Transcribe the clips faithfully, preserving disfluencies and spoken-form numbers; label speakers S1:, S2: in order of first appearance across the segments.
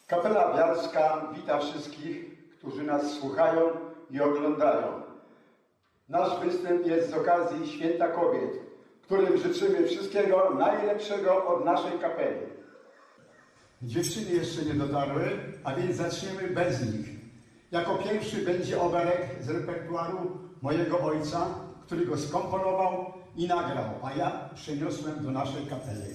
S1: Kapela Bialska wita wszystkich, którzy nas słuchają i oglądają. Nasz występ jest z okazji Święta Kobiet, którym życzymy wszystkiego najlepszego od naszej kapeli. Dziewczyny jeszcze nie dotarły, a więc zaczniemy bez nich. Jako pierwszy będzie oberek z repertuaru mojego ojca, który go skomponował i nagrał, a ja przeniosłem do naszej kapeli.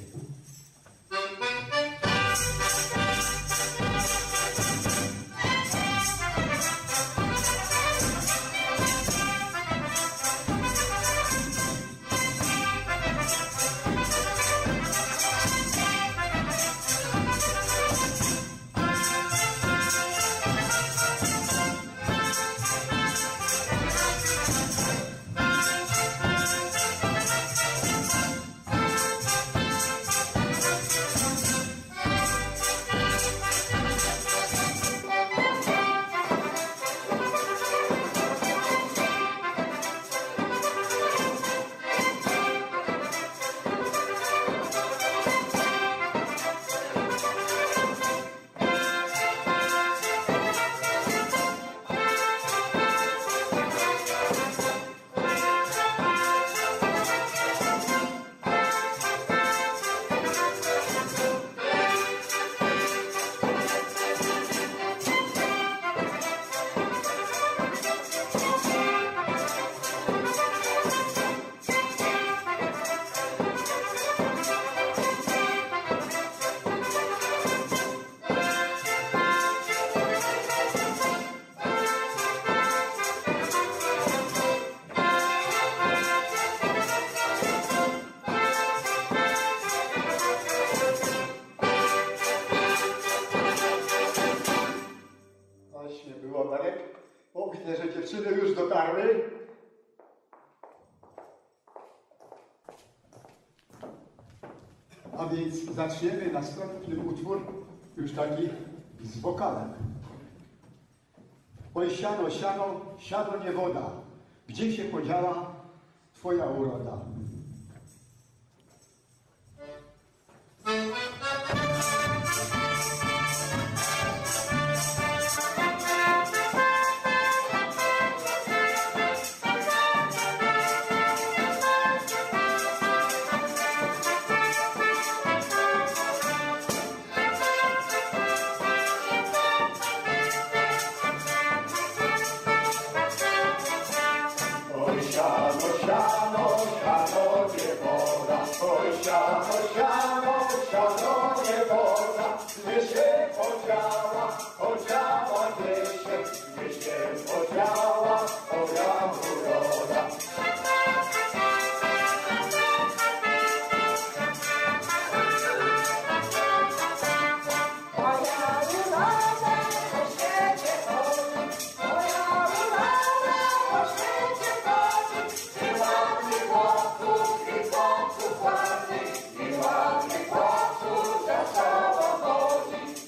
S1: Właśnie był oberek. O, widzę, że dziewczyny już dotarły. A więc zaczniemy następny utwór, już taki z wokalem. Oj siano, siano, siano nie woda, gdzie się podziała twoja uroda?
S2: I ładny chłopców za sobą chodzi.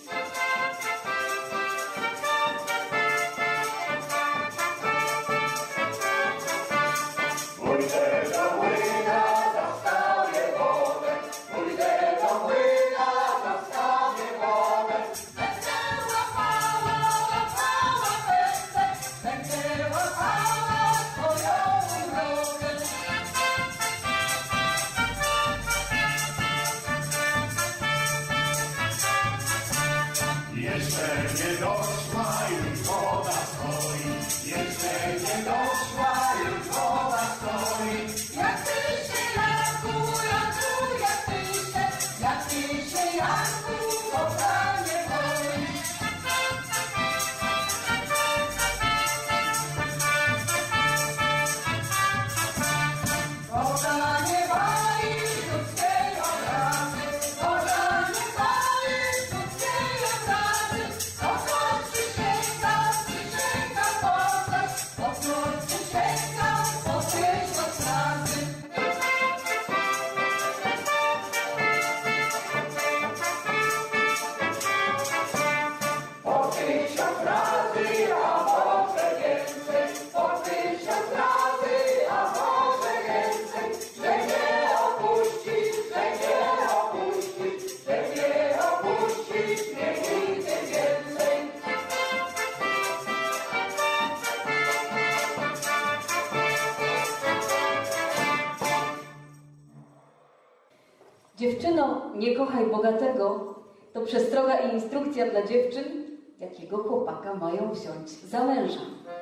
S2: Dziewczyno, nie kochaj bogatego, to przestroga i instrukcja dla dziewczyn, jakiego chłopaka mają wziąć za męża.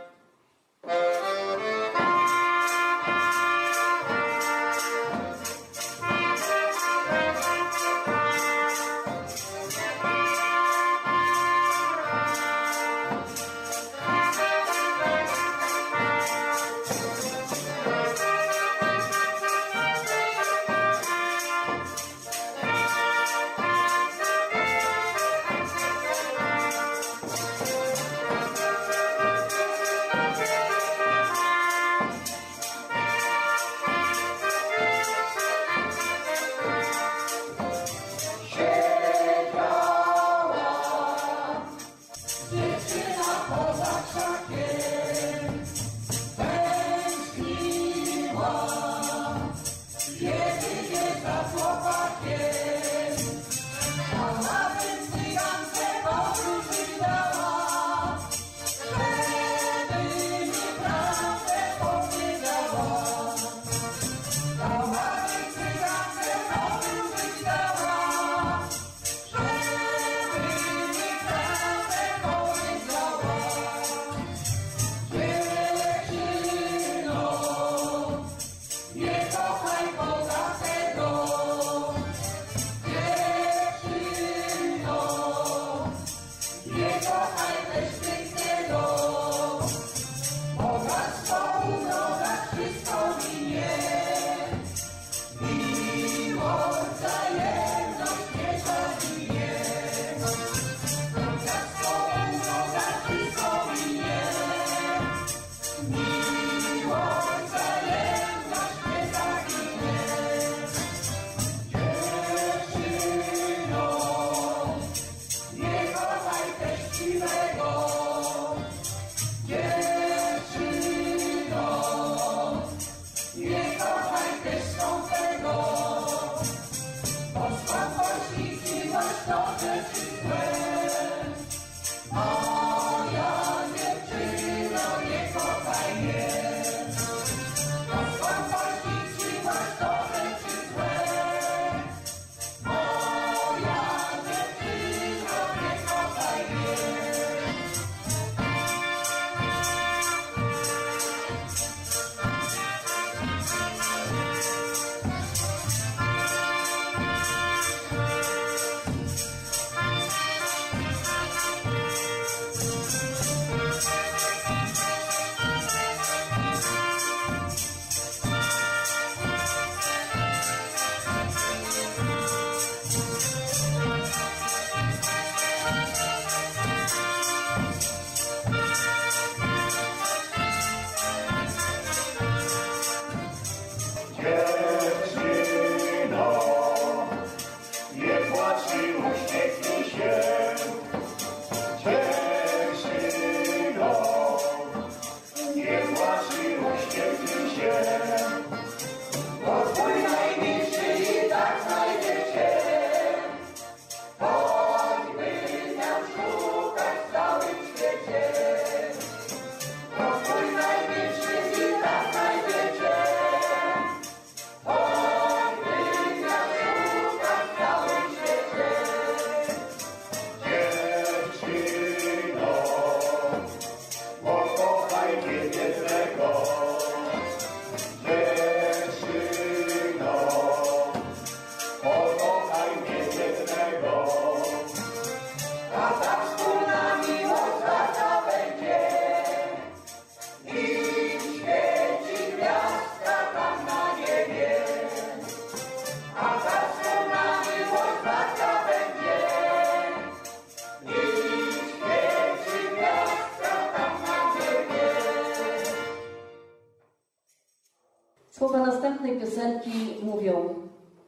S2: Słowa następnej piosenki mówią: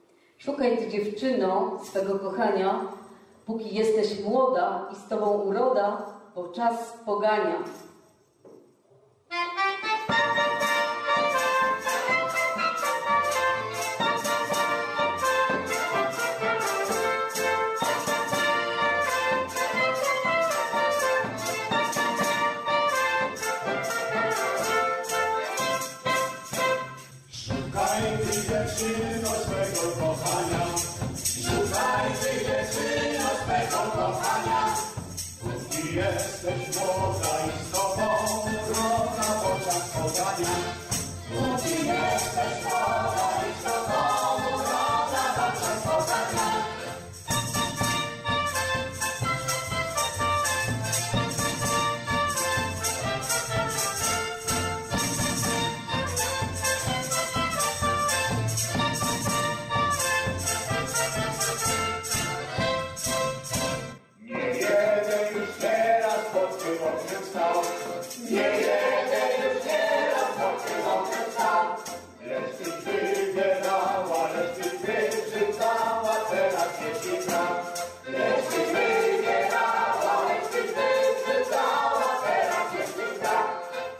S2: szukaj ty, dziewczyno, swego kochania, póki jesteś młoda i z tobą uroda, bo czas pogania.
S3: Szukaj ty, dziewczyno, swego kochania, Szukaj ty dziewczyno swego kochania, póki jesteś młoda i z tobą uroda w oczach spotkania. Póki jesteś młoda i z tobą uroda w oczach spotkania. Nie jedę już teraz pod tym oknem stał, lecz tyś wybierała, lecz tyś wyrzucała, teraz jeśli znam. Lecz tyś wybierała, lecz tyś wyrzucała, teraz jeśli znam.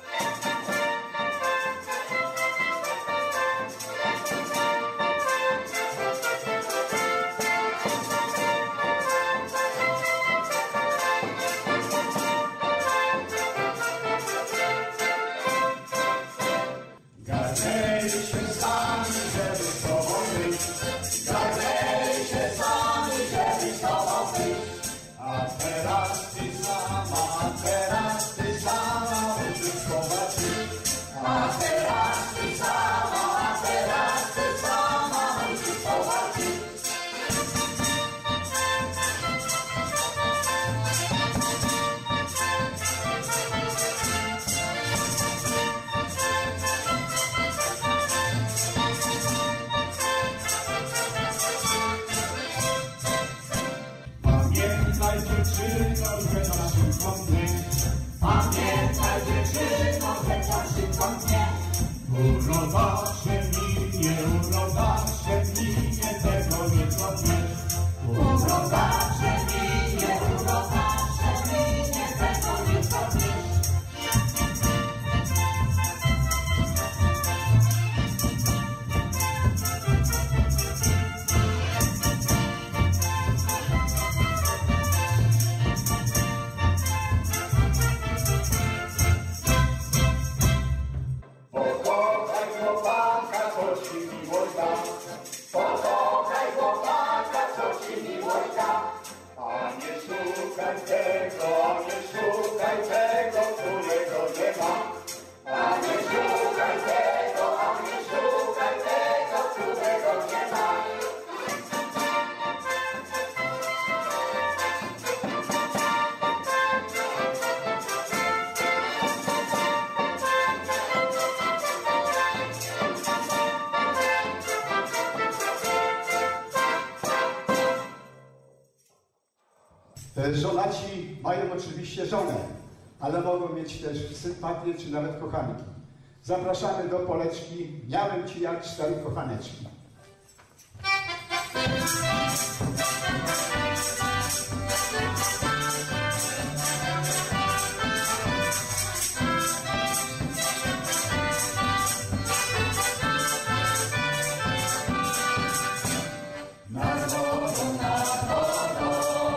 S3: Garnęli się sami, żeby z tobą być. Garnęli się sami, żeby z tobą być. A teraz ty sama, a teraz ty sama musisz zobaczyć. A teraz ty sama, a teraz ty sama musisz zobaczyć. Pamiętaj dziewczyno, że to szybko mnie. Pamiętaj dziewczyno, że to szybko mnie. Uroda się minie, uroda się minie, tego nie zrobisz. Uroda się minie, uroda się minie, tego nie zrobisz. Pokochaj chłopaka, co ci miłość da. Pokochaj chłopaka, co ci miłość da. A nie szukaj tego, a nie szukaj tego, którego nie ma. A nie szukaj tego, a nie szukaj tego, którego nie ma.
S1: Żonaci mają oczywiście żonę, ale mogą mieć też sympatię czy nawet kochanki. Zapraszamy do Poleczki. Miałem ci jak cztery kochaneczki.
S3: Nad wodą, nad wodą,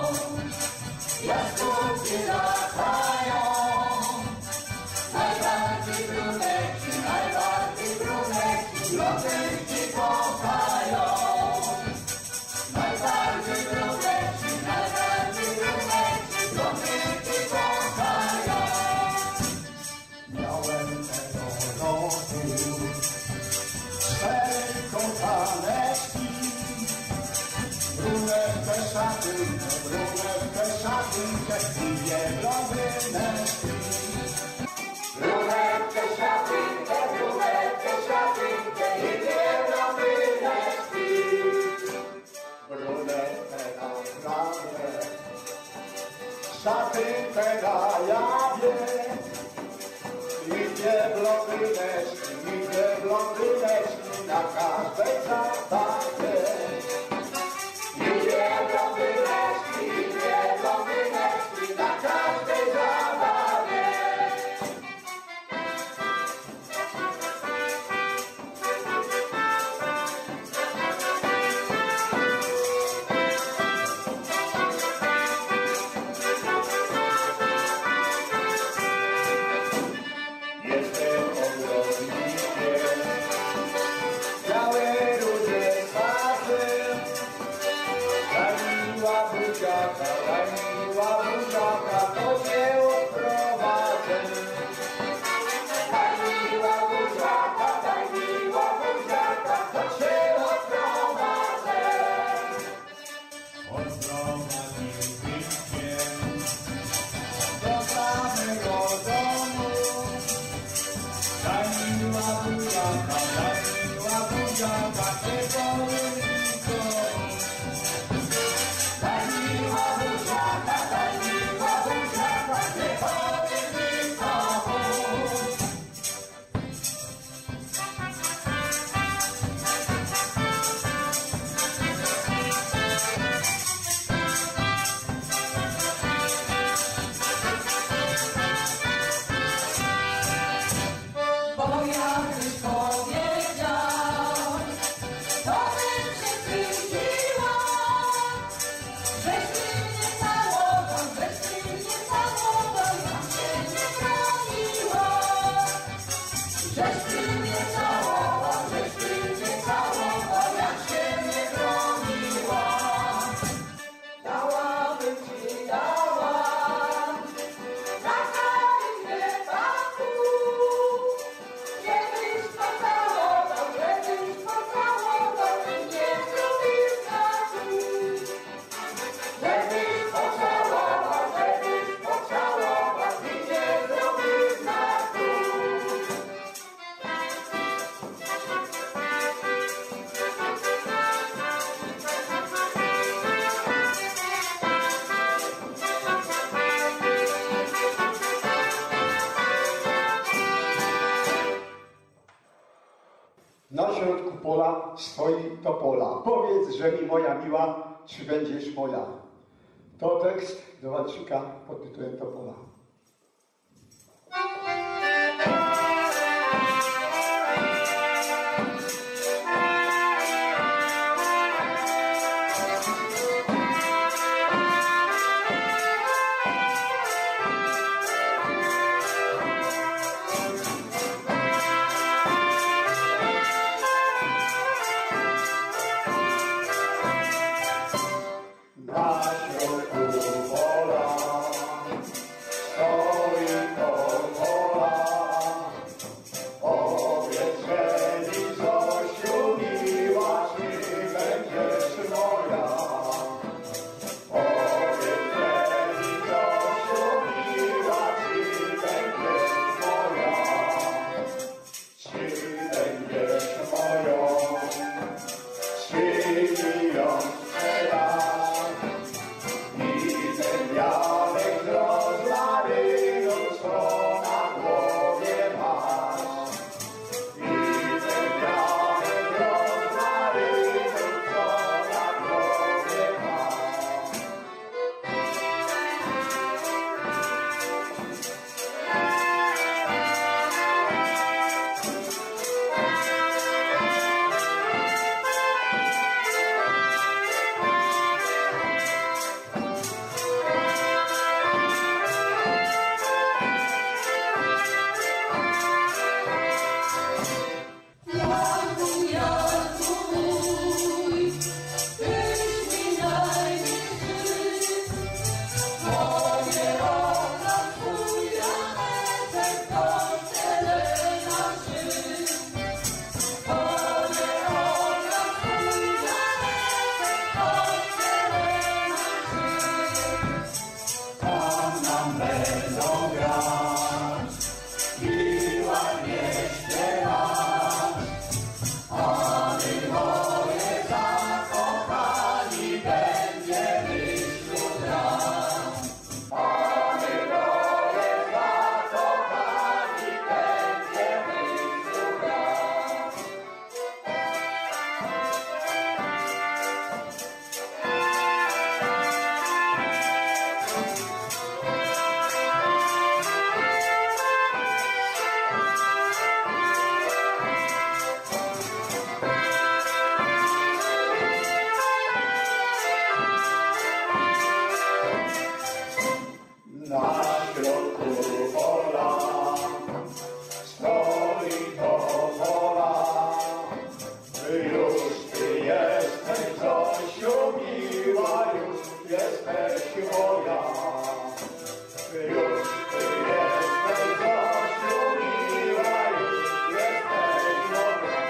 S3: jaskółki latają. Najbardziej brunetki, najbardziej brunetki, blondynki kochają. Najbardziej brunetki, najbardziej brunetki, blondynki kochają. Miałem tego roku cztery kochaneczki. Brunetkę, szatynkę, brunetkę, szatynkę i dwie blondyneczki. Brunetkę, szatynkę, brunetkę, szatynkę i dwie blondyneczki. Brunetkę na jawie, szatynkę na jawie i dwie blondyneczki, i dwie blondyneczki na każdej zabawie. I dwie blondyneczki, i dwie blondyneczki na każdej zabawie. Jestem ogrodnikiem,
S1: pola stoi topola. Powiedz, że mi moja miła, czy będziesz moja. To tekst do walczyka pod tytułem Topola.
S3: Na środku pola stoi topola. Powiedz, że mi Zosiu miła, czy będziesz moja. Powiedz, że mi Zosiu miła, czy będziesz moja. Czy będziesz moją, czy mi ją sprzedasz. I ten Janek z rozmarynu, co na głowie masz. I ten Janek z rozmarynu, co na głowie masz. Tam nam będą grać i ładnie śpiewać, a my moje zakochani będziemy wśród nas. A my moje zakochani będziemy wśród nas. Na środku pola stoi topola. Już ty jesteś, Zosiu miła, już jesteś moja. Już ty jesteś, Zosiu miła, już jesteś moja.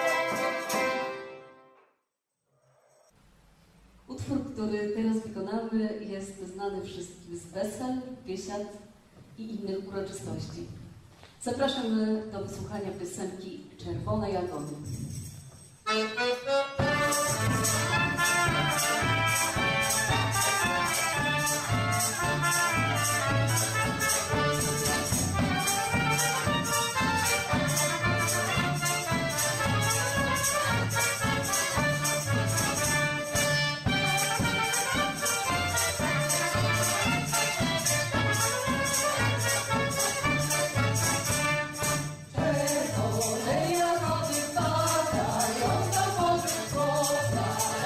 S2: Utwór, który teraz wykonamy, jest znany wszystkim z wesel, biesiad i innych uroczystości. Zapraszamy do wysłuchania piosenki Czerwone Jagody.
S4: Czerwone jagody padają na morzu woda.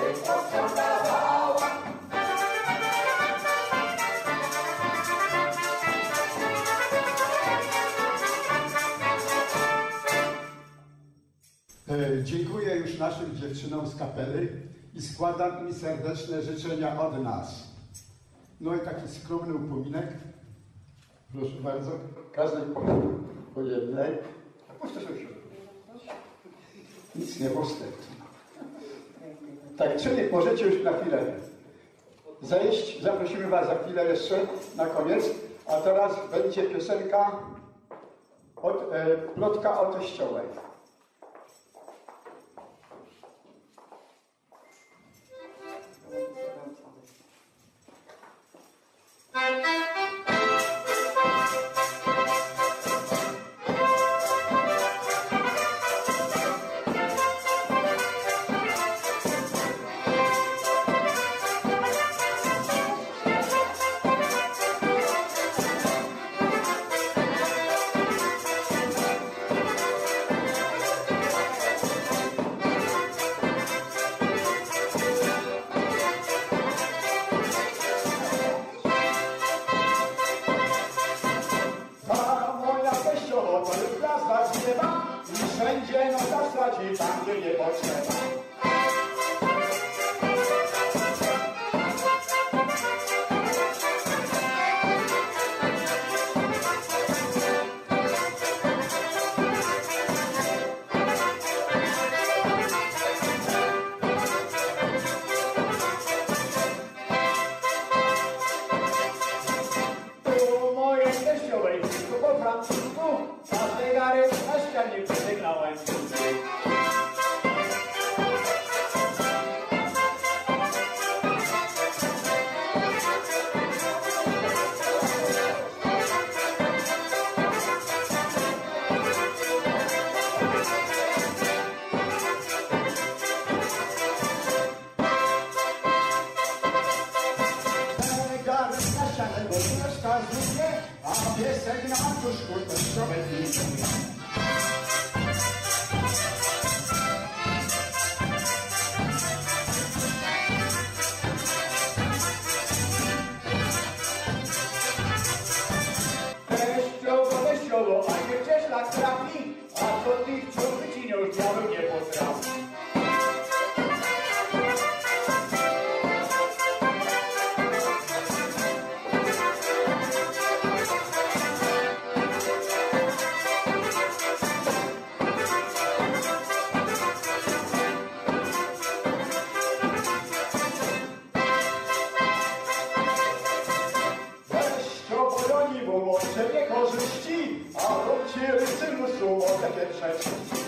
S3: się posprzątawała.
S1: E, Dziękuję już naszym dziewczynom z kapeli i składam im serdeczne życzenia od nas. No i taki skromny upominek. Proszę bardzo, każdej po, po jednej. Powtarzam się. Nic nie puste. Tak, czyli możecie już na chwilę zejść. Zaprosimy Was za chwilę jeszcze na koniec. A teraz będzie piosenka od, e, Plotka o Teściowej.
S3: Wszędzie no zastraci tam, gdzie nie potrzeba. Tu moje teściowej, tu po francusku, na zegarek na ścianie przesygnałem. Zegarek na ścianie, bo tu wskazuje, a piesek na brzuszku teściowej zniknie. Teściowo, teściowo, a nie gdzieś tak trafi, a co tych, co wycinią, już diabeł nie potrafi. Teściowo broni mu łącze nie korzyści, a róbcie rycylu sumo takie trzeci.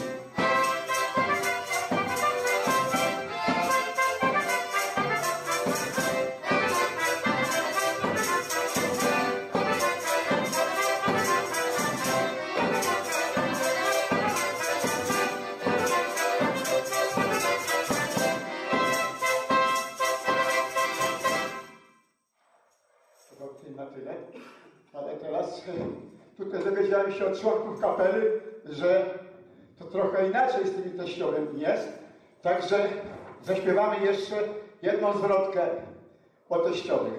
S3: To na tyle, ale teraz tutaj dowiedziałem się od członków kapeli, że to trochę inaczej z tymi teściowymi jest, także zaśpiewamy jeszcze jedną zwrotkę o teściowych.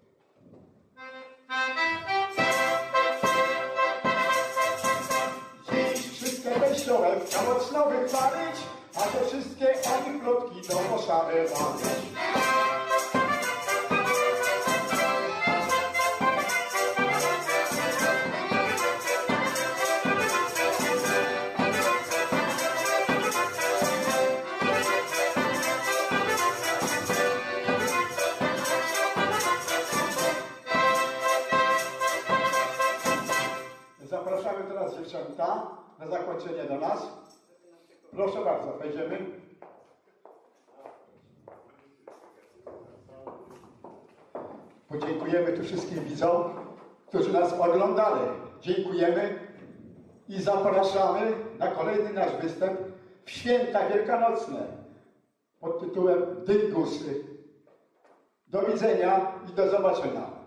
S3: Dziś wszystkie teściowe chciał mocno wychwalić, a te wszystkie oni plotki do posady walić. Zapraszamy teraz dziewczęta na zakończenie do nas. Proszę bardzo, wejdziemy. Podziękujemy tu wszystkim widzom, którzy nas oglądali. Dziękujemy i zapraszamy na kolejny nasz występ w święta wielkanocne pod tytułem Dygusy. Do widzenia i do zobaczenia.